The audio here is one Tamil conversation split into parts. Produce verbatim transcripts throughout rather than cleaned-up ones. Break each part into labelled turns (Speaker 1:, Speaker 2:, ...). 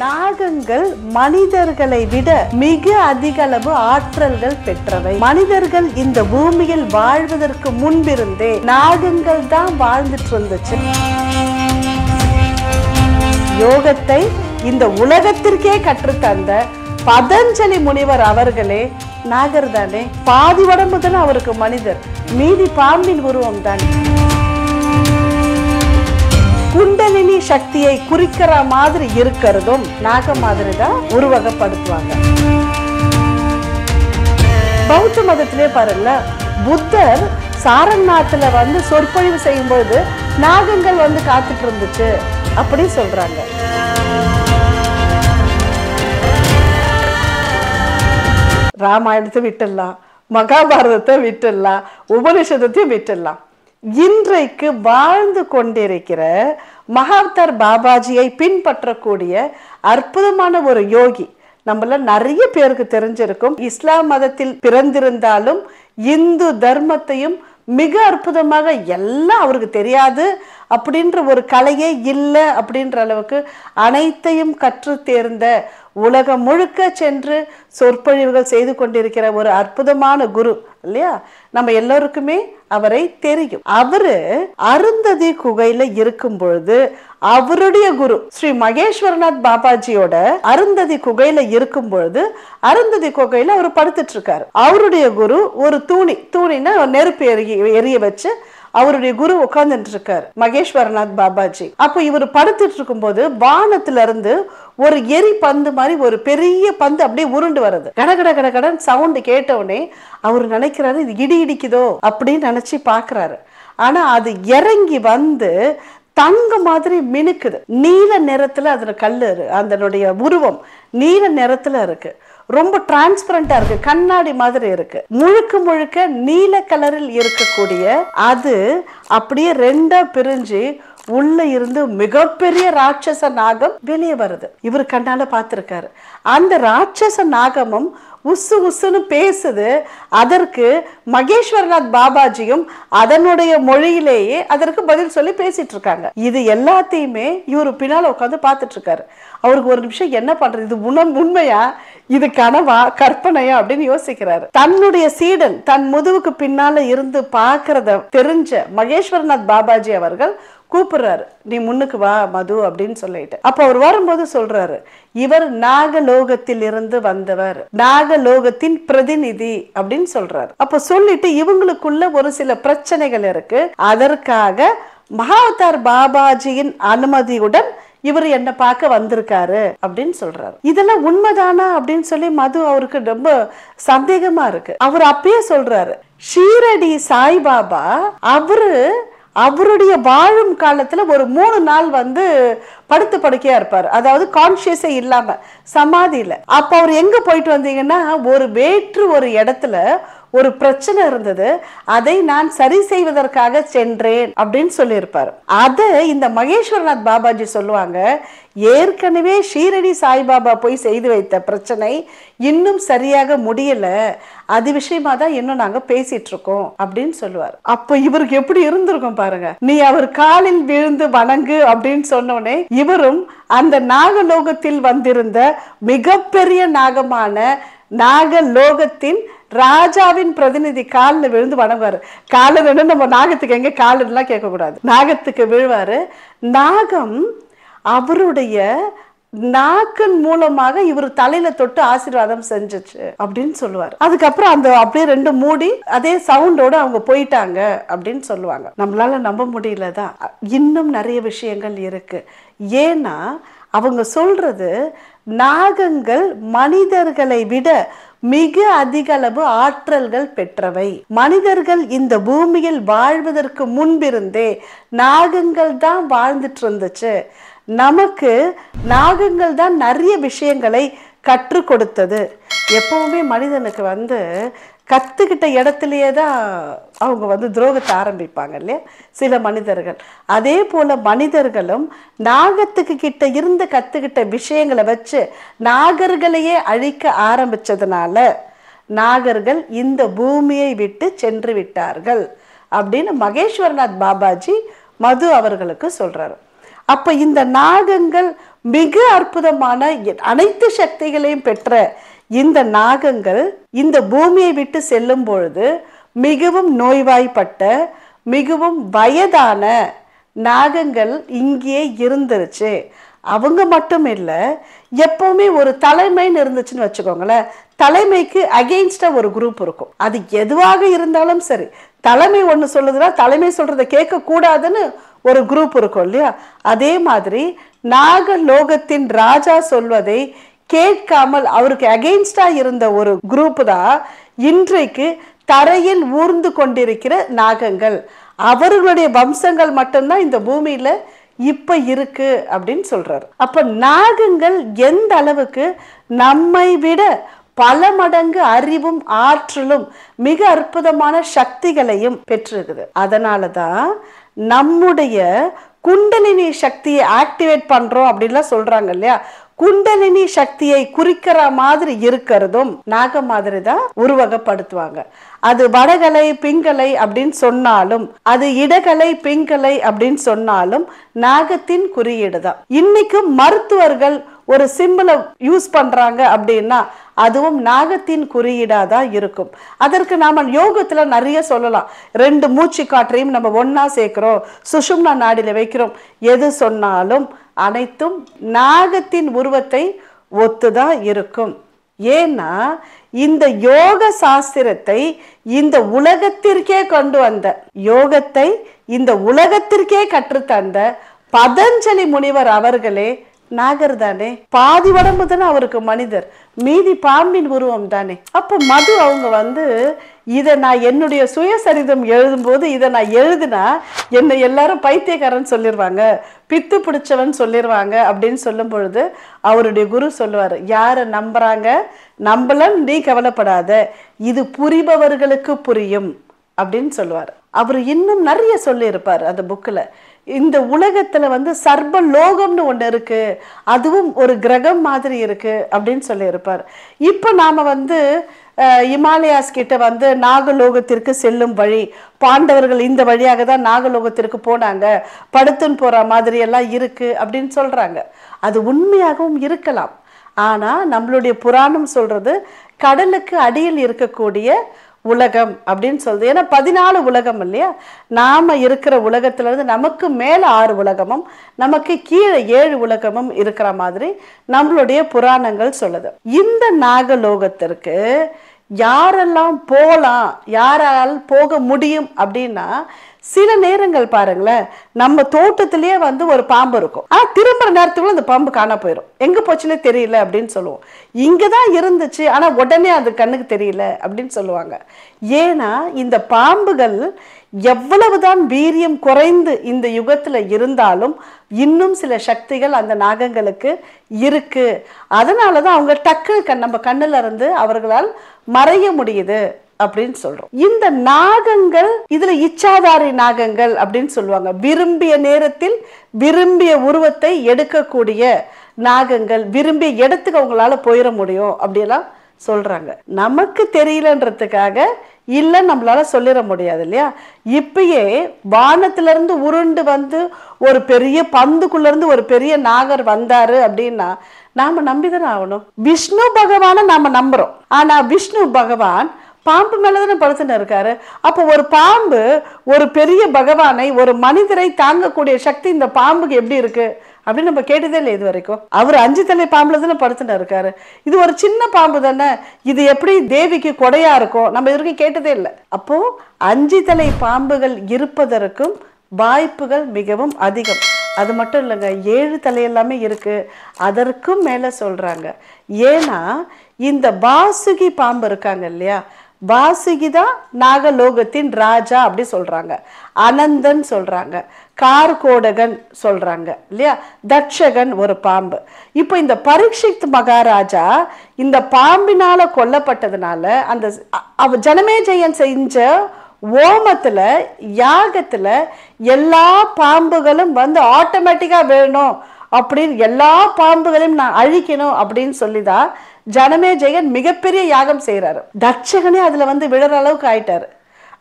Speaker 1: நாகங்கள் மனிதர்களை விட மிக அதிக அளவு ஆற்றல்கள் பெற்றவை. மனிதர்கள் இந்த பூமியில் வாழ்வதற்கு முன்பிருந்தே நாகங்கள் தான் வாழ்ந்துட்டு இருந்துச்சு. யோகத்தை இந்த உலகத்திற்கே கற்றுத்தந்த பதஞ்சலி முனிவர் அவர்களே நாகர் தானே. பாதி உடம்பு தானே அவருக்கு மனிதர், மீதி பாம்பின் உருவம் தானே. குண்டலினி சக்தியை குறிக்கிற மாதிரி இருக்கிறதும் நாக மாதிரி தான் உருவகப்படுத்துவாங்க. பௌத்த மதத்திலே பாருங்க, புத்தர் சாரநாத்துல வந்து சொற்பொழிவு செய்யும் பொழுது நாகங்கள் வந்து காத்துட்டு இருந்துச்சு அப்படி சொல்றாங்க. ராமாயணத்தை விட்டுடலாம், மகாபாரதத்தை விட்டுடலாம், உபனிஷதத்தையும் விட்டுடலாம். இன்றைக்கு வாழ்ந்து கொண்டிருக்கிற மகாவதார் பாபாஜியை பின்பற்றக்கூடிய அற்புதமான ஒரு யோகி நம்மள நிறைய பேருக்கு தெரிஞ்சிருக்கும். இஸ்லாம் மதத்தில் பிறந்திருந்தாலும் இந்து தர்மத்தையும் மிக அற்புதமாக எல்லாம் அவருக்கு தெரியாது அப்படின்ற ஒரு கலையே இல்லை அப்படின்ற அளவுக்கு அனைத்தையும் கற்று தேர்ந்த, உலகம் முழுக்க சென்று சொற்பொழிவுகள் செய்து கொண்டிருக்கிற ஒரு அற்புதமான குரு இல்லையா. நம்ம எல்லோருக்குமே அவரை தெரியும். அவரு அருந்ததி குகையில இருக்கும் பொழுது அவருடைய குரு ஸ்ரீ மகேஸ்வரநாத் பாபாஜியோட அருந்ததி குகையில இருக்கும் பொழுது அருந்ததி குகையில அவர் படுத்துட்டு இருக்காரு. அவருடைய குரு ஒரு தூணி தூணினா நெருப்பு எரிய எரிய வச்சு அவருடைய குரு உட்கார்ந்துட்டு இருக்காரு மகேஸ்வரநாத் பாபாஜி. அப்போ இவர் படுத்துட்டு இருக்கும் போது வானத்துல இருந்து ஒரு எரி பந்து மாதிரி ஒரு பெரிய பந்து அப்படியே உருண்டு வருது. கடகட கடகடன் சவுண்ட் கேட்டவுடனே அவர் நினைக்கிறாரு இது இடி இடிக்குதோ அப்படின்னு நினைச்சு பாக்குறாரு. ஆனா அது இறங்கி வந்து தங்க மாதிரி மினுக்குது. நீல நிறத்துல அதுல கல்லு, அதனுடைய உருவம் நீல நிறத்துல இருக்கு, ரொம்ப டிரான்ஸ்பரண்டா இருக்கு, கண்ணாடி மாதிரி இருக்கு. முழுக்க முழுக்க நீல கலரில் இருக்கக்கூடிய அது அப்படியே ரெண்டா பிரிஞ்சு உள்ள இருந்து மிகப்பெரிய ராட்சச நாகம் வெளியே வருது. இவர் கண்ணால பார்த்திருக்காரு. அந்த ராட்சச நாகமும் உசு உசுன்னு பேசுது. அதற்கு மகேஸ்வரநாத் பாபாஜியும் அதனுடைய மொழியிலேயே அதற்கு பதில் சொல்லி பேசிட்டு இருக்காங்க. இது எல்லாத்தையுமே இவரு பின்னால உட்காந்து பார்த்துட்டு இருக்காரு. அவருக்கு ஒரு நிமிஷம் என்ன பண்றது, இது உணம் உண்மையா, இது கனவா கற்பனையா அப்படின்னு யோசிக்கிறாரு. தன்னுடைய சீடன் தன் முதுவுக்கு பின்னால இருந்து பார்க்கறத தெரிஞ்ச மகேஸ்வரநாத் பாபாஜி அவர்கள் கூப்பிடுறாரு, நீ முன்னுக்கு வா மது அப்படின்னு சொல்லிட்டு. அப்ப அவர் வரும்போது சொல்றாரு, இவர் நாகலோகத்தில் இருந்து வந்தவர், நாகலோகத்தின் பிரதிநிதி அப்படின்னு சொல்றாரு. அப்ப சொல்லிட்டு இவங்களுக்குள்ள ஒரு சில பிரச்சனைகள் இருக்கு, அதற்காக மகாவதார் பாபாஜியின் அனுமதியுடன் இவர் என்ன பார்க்க வந்திருக்காரு அப்படின்னு சொல்றாரு. இதெல்லாம் உண்மைதானா அப்படின்னு சொல்லி மது அவருக்கு ரொம்ப சந்தேகமா இருக்கு. அவர் அப்பயே சொல்றாரு, ஷீரடி சாய்பாபா அவரு அவருடைய வாழும் காலத்துல ஒரு மூணு நாள் வந்து படுத்து படுக்கையா இருப்பாரு, அதாவது கான்சியஸே இல்லாம சமாதியில. அப்ப அவர் எங்க போயிட்டு வந்தீங்கன்னா, ஒரு வேற்று ஒரு இடத்துல ஒரு பிரச்சனை இருந்தது, அதை நான் சரி செய்வதற்காக சென்றேன் அப்படின்னு சொல்லியிருப்பாரு. அதை இந்த மகேஸ்வரநாத் பாபாஜி சொல்லுவாங்க, ஏற்கனவே ஷீரடி சாய்பாபா போய் செய்து வைத்த பிரச்சனை இன்னும் சரியாக முடியல, அது விஷயமா தான் இன்னும் நாங்க பேசிட்டு இருக்கோம் அப்படின்னு சொல்லுவார். அப்ப இவருக்கு எப்படி இருந்திருக்கும் பாருங்க. நீ அவர் காலில் விழுந்து வணங்கு அப்படின்னு சொன்னோடனே இவரும் அந்த நாகலோகத்தில் வந்திருந்த மிகப்பெரிய நாகமான நாகலோகத்தின் ராஜாவின் பிரதிநிதி காலில் விழுந்து வணங்குவாரு. காலில் நம்ம நாகத்துக்கு எங்க காலிலாம் கேட்க கூடாது, நாகத்துக்கு விழுவாரு. நாகம் அவருடைய நாக்கின் மூலமாக இவர் தலையில தொட்டு ஆசீர்வாதம் செஞ்சிச்சு அப்படின்னு சொல்லுவார். அதுக்கப்புறம் அந்த அப்படியே ரெண்டு மூடி அதே சவுண்டோட அவங்க போயிட்டாங்க அப்படின்னு சொல்லுவாங்க. நம்மளால நம்ப முடியலதான், இன்னும் நிறைய விஷயங்கள் இருக்கு. ஏன்னா அவங்க சொல்றது நாகங்கள் மனிதர்களை விட மிக அதிக அளவு ஆற்றல்கள் பெற்றவை. மனிதர்கள் இந்த பூமியில் வாழ்வதற்கு முன்பிருந்தே நாகங்கள் தான் வாழ்ந்துட்டு இருந்துச்சு. நமக்கு நாகங்கள் தான் நிறைய விஷயங்களை கற்றுக் கொடுத்தது. எப்பவுமே மனிதனுக்கு வந்து கத்துக்கிட்ட இடத்துலயே தான் அவங்க வந்து துரோகத்தை ஆரம்பிப்பாங்க இல்லையா சில மனிதர்கள். அதே போல மனிதர்களும் நாகத்துக்கு கிட்ட இருந்து கத்துக்கிட்ட விஷயங்களை வச்சு நாகர்களையே அழிக்க ஆரம்பிச்சதுனால நாகர்கள் இந்த பூமியை விட்டு சென்று விட்டார்கள் அப்படின்னு மகேஸ்வரநாத் பாபாஜி மது அவர்களுக்கு சொல்றாரு. அப்ப இந்த நாகங்கள் மிக அற்புதமான அனைத்து சக்திகளையும் பெற்ற இந்த நாகங்கள் இந்த பூமியை விட்டு செல்லும் பொழுது மிகவும் நோய்வாய்ப்பட்ட மிகவும் வயதான நாகங்கள் இங்கே இருந்துருச்சு. அவங்க மட்டும் இல்லை, எப்பவுமே ஒரு தலைமைன்னு இருந்துச்சுன்னு வச்சுக்கோங்களேன், தலைமைக்கு அகெயின்ஸ்டா ஒரு குரூப் இருக்கும். அது எதுவாக இருந்தாலும் சரி, தலைமை ஒன்று சொல்லுதுன்னா தலைமை சொல்றதை கேட்க கூடாதுன்னு ஒரு குரூப் இருக்கும் இல்லையா? அதே மாதிரி நாகலோகத்தின் ராஜா சொல்வதை கேட்காமல் அவருக்கு அகெயின்ஸ்டா இருந்த ஒரு குரூப் தான் இன்றைக்கு தரையில் ஊர்ந்து கொண்டிருக்கிற நாகங்கள். அவர்களுடைய வம்சங்கள் மட்டும்தான் இந்த பூமியில இப்ப இருக்கு அப்படின்னு சொல்றாரு. அப்ப நாகங்கள் எந்த அளவுக்கு நம்மை விட பல மடங்கு அறிவும் ஆற்றலும் மிக அற்புதமான சக்திகளையும் பெற்றிருக்குது. அதனாலதான் நம்முடைய குண்டலினி சக்தியை ஆக்டிவேட் பண்றோம் அப்படின்லாம் சொல்றாங்க இல்லையா? குண்டலினி சக்தியை குறிக்கிற மாதிரி இருக்கிறதும் நாக மாதிரி தான் உருவகப்படுத்துவாங்க. அது வடகலை பிங்கலை அப்படின்னு சொன்னாலும், அது இடகலை பிங்கலை அப்படின்னு சொன்னாலும் நாகத்தின் குறியீடு தான். இன்னைக்கும் மருத்துவர்கள் ஒரு சிம்பிளை யூஸ் பண்றாங்க அப்படின்னா அதுவும் நாகத்தின் குறியீடா தான் இருக்கும். அதற்கு நாம யோகத்துல நிறைய சொல்லலாம். ரெண்டு மூச்சு காற்றையும் நம்ம ஒன்னா சேர்க்கிறோம், சுஷும்னா நாடியில வைக்கிறோம். எது சொன்னாலும் அனைத்தும் நாகத்தின் உருவத்தை ஒத்துதான் இருக்கும். ஏன்னா இந்த யோக சாஸ்திரத்தை இந்த உலகத்திற்கே கொண்டு வந்த, யோகத்தை இந்த உலகத்திற்கே கற்றுத்தந்த பதஞ்சலி முனிவர் அவர்களே நாகர் தானே. பாதி உடம்பு தானே அவருக்கு மனிதர், மீதி பாம்பின் உருவம் தானே. அப்ப மது அவங்க வந்து இதை நான் என்னுடைய சுயசரிதம் எழுதும் போது இதை நான் எழுதுனா என்னை எல்லாரும் பைத்தியக்காரன் சொல்லிடுவாங்க, பித்து பிடிச்சவன் சொல்லிடுவாங்க அப்படின்னு சொல்லும் பொழுது அவருடைய குரு சொல்லுவாரு, யாரை நம்புறாங்க நம்பலன்னு நீ கவலைப்படாத, இது புரிபவர்களுக்கு புரியும் அப்படின்னு சொல்லுவார். அவர் இன்னும் நிறைய சொல்லி இருப்பார் அந்த புக்ல. இந்த உலகத்துல வந்து சர்வ லோகம்னு ஒண்ணு இருக்கு, அதுவும் ஒரு கிரகம் மாதிரி இருக்கு அப்படின்னு சொல்லி இருப்பார். இப்ப நாம வந்து இமாலயாஸ் கிட்ட வந்து நாகலோகத்திற்கு செல்லும் வழி, பாண்டவர்கள் இந்த வழியாக தான் நாகலோகத்திற்கு போனாங்க, படுத்துன்னு போற மாதிரி எல்லாம் இருக்கு அப்படின்னு சொல்றாங்க. அது உண்மையாகவும் இருக்கலாம். ஆனா நம்மளுடைய புராணம் சொல்றது கடலுக்கு அடியில் இருக்கக்கூடிய உலகம் அப்படின்னு சொல்லுது. ஏன்னா பதினாலு உலகம் இல்லையா? நாம இருக்கிற உலகத்துல இருந்து நமக்கு மேல ஆறு உலகமும் நமக்கு கீழே ஏழு உலகமும் இருக்கிற மாதிரி நம்மளுடைய புராணங்கள் சொல்லுது. இந்த நாகலோகத்திற்கு யாரெல்லாம் போலாம், யாரால் போக முடியும் அப்படின்னா, சில நேரங்கள் பாருங்களேன், நம்ம தோட்டத்திலேயே வந்து ஒரு பாம்பு இருக்கும், ஆஹ் திரும்புற நேரத்துக்குள்ள அந்த பாம்பு காண போயிடும், எங்க போச்சுன்னே தெரியல அப்படின்னு சொல்லுவோம். இங்கதான் இருந்துச்சு ஆனா உடனே அது கண்ணுக்கு தெரியல அப்படின்னு சொல்லுவாங்க. ஏன்னா இந்த பாம்புகள் எவ்வளவுதான் வீரியம் குறைந்து இந்த யுகத்துல இருந்தாலும் இன்னும் சில சக்திகள் அந்த நாகங்களுக்கு இருக்கு. அதனாலதான் அவங்க டக்கு கண் நம்ம கண்ணுல இருந்து அவர்களால் மறைய முடியுது அப்படின்னு சொல்றோம். இந்த நாகங்கள் இதுல இச்சாதாரி நாகங்கள் அப்படின்னு சொல்லுவாங்க. விரும்பிய நேரத்தில் விரும்பிய உருவத்தை எடுக்கக்கூடிய நாகங்கள், விரும்பிய இடத்துக்கு அவங்களால போயிட முடியும் அப்படியெல்லாம் சொல்றாங்க. நமக்கு தெரியலன்றதுக்காக இல்ல நம்மளால சொல்லிட முடியாது இல்லையா? இப்பயே வானத்துல இருந்து உருண்டு வந்து ஒரு பெரிய பந்துக்குள்ள இருந்து ஒரு பெரிய நாகர் வந்தாரு அப்படின்னா நாம நம்பிதானே ஆகணும். விஷ்ணு பகவானை நாம நம்புறோம், ஆனா விஷ்ணு பகவான் பாம்பு மேலதானே படுத்துன்னு இருக்காரு. அப்போ ஒரு பாம்பு ஒரு பெரிய பகவானை, ஒரு மனிதரை தாங்கக்கூடிய சக்தி இந்த பாம்புக்கு எப்படி இருக்கு அப்படின்னு நம்ம கேட்டதே இல்லை இது வரைக்கும். அவர் அஞ்சு தலை பாம்புல தானே படுத்துட்டு இருக்காரு. இது ஒரு சின்ன பாம்பு தானே, இது எப்படி தேவிக்கு கொடையா இருக்கும் நம்ம இது வரைக்கும் கேட்டதே இல்லை. அப்போ அஞ்சு தலை பாம்புகள் இருப்பதற்கும் வாய்ப்புகள் மிகவும் அதிகம். அது மட்டும் இல்லைங்க, ஏழு தலை எல்லாமே இருக்கு, அதற்கும் மேல சொல்றாங்க. ஏன்னா இந்த வாசுகி பாம்பு இருக்காங்க இல்லையா, வாசுகிதான் நாகலோகத்தின் ராஜா அப்படி சொல்றாங்க, அனந்தன் சொல்றாங்க, கார்கோடகன் சொல்றாங்க இல்லையா, தட்சகன் ஒரு பாம்பு. இப்போ இந்த பரீட்சித் மகாராஜா இந்த பாம்பினால கொல்லப்பட்டதுனால அந்த அவ ஜனமேஜயன் செஞ்ச ஓமத்துல யாகத்துல எல்லா பாம்புகளும் வந்து ஆட்டோமேட்டிக்கா வேணும் அப்படின்னு, எல்லா பாம்புகளையும் நான் அழிக்கணும் அப்படின்னு சொல்லிதான் ஜனமேஜயன் மிகப்பெரிய யாகம் செய்யறாரு. தட்சகனே அதுல வந்து விழற அளவுக்கு ஆயிட்டாரு.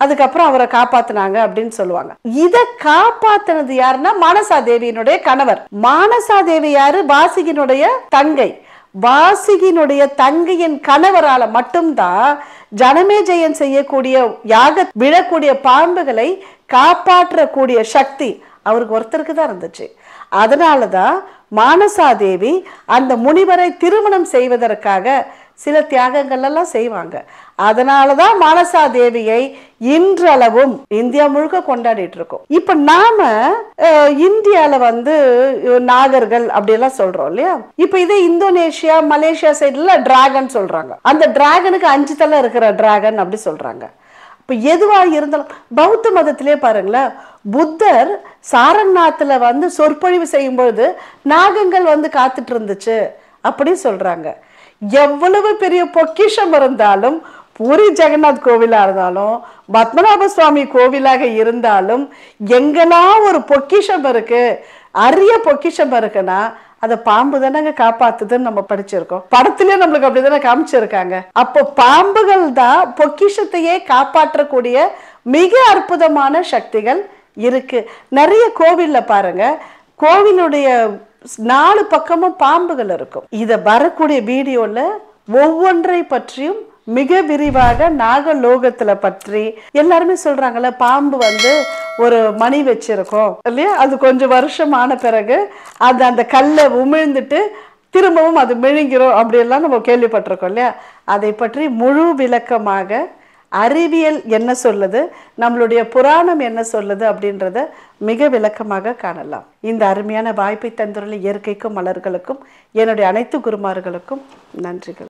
Speaker 1: அதுக்கப்புறம் அவரை காப்பாத்தினாங்க அப்படின்னு சொல்லுவாங்க. இதை காப்பாத்தினது யாருன்னா மானசா தேவியினுடைய கணவர். மானசா தேவி யாரு? வாசுகியினுடைய தங்கை. வாசுகியினுடைய தங்கையின் கணவரால மட்டும்தான் ஜனமேஜயன் செய்யக்கூடிய யாக விழக்கூடிய பாம்புகளை காப்பாற்றக்கூடிய சக்தி அவருக்கு ஒருத்தருக்கு தான் இருந்துச்சு. அதனாலதான் மானசா தேவி அந்த முனிவரை திருமணம் செய்வதற்காக சில தியாகங்கள் எல்லாம் செய்வாங்க. அதனாலதான் மானசா தேவியை இன்றளவும் இந்தியா முழுக்க கொண்டாடிட்டு இருக்கோம். இப்ப நாம இந்தியால வந்து நாகர்கள் அப்படி எல்லாம் சொல்றோம் இல்லையா? இப்ப இதே இந்தோனேஷியா மலேசியா சைடுல டிராகன் சொல்றாங்க. அந்த டிராகனுக்கு அஞ்சு தலை இருக்கிற டிராகன் அப்படி சொல்றாங்க. இப்ப எதுவா இருந்தாலும் பௌத்த மதத்திலே பாருங்களேன், புத்தர் சாரநாத்துல வந்து சொற்பொழிவு செய்யும் பொழுது நாகங்கள் வந்து காத்துட்டு இருந்துச்சு அப்படி சொல்றாங்க. எவ்வளவு பெரிய பொக்கிஷம் இருந்தாலும், பூரி ஜெகநாத் கோவிலா இருந்தாலும், பத்மநாப சுவாமி கோவிலாக இருந்தாலும், எங்கெல்லாம் ஒரு பொக்கிஷம் இருக்கு, அரிய பொக்கிஷம் இருக்குன்னா அதை பாம்பு தானங்க காப்பாத்துதுன்னு நம்ம படிச்சிருக்கோம். படத்திலே நம்மளுக்கு அப்படிதானே காமிச்சிருக்காங்க. அப்போ பாம்புகள் தான் பொக்கிஷத்தையே காப்பாற்றக்கூடிய மிக அற்புதமான சக்திகள் இருக்கு. நிறைய கோவில்ல பாருங்க, கோவிலுடைய நாலு பக்கமும் பாம்புகள் இருக்கும். இத வரக்கூடிய வீடியோல ஒவ்வொன்றை பற்றியும் மிக விரிவாக நாகலோகத்துல பற்றி எல்லாருமே சொல்றாங்கல்ல, பாம்பு வந்து ஒரு மணி வச்சிருக்கோம் இல்லையா, அது கொஞ்சம் வருஷம் ஆன பிறகு அது அந்த கல்லை உமிழ்ந்துட்டு திரும்பவும் அது மெழுங்கிறோம் அப்படியெல்லாம் நம்ம கேள்விப்பட்டிருக்கோம் இல்லையா. அதை பற்றி முழு விளக்கமாக அறிவியல் என்ன சொல்லுது, நம்மளுடைய புராணம் என்ன சொல்லுது அப்படின்றத மிக விளக்கமாக காணலாம். இந்த அருமையான வாய்ப்பை தந்துள்ள இயற்கைக்கும் மலர்களுக்கும் என்னுடைய அனைத்து குருமார்களுக்கும் நன்றிகள்.